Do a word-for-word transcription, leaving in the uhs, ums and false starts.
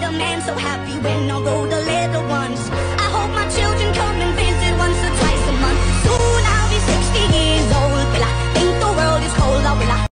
a man so happy when I rode a little one.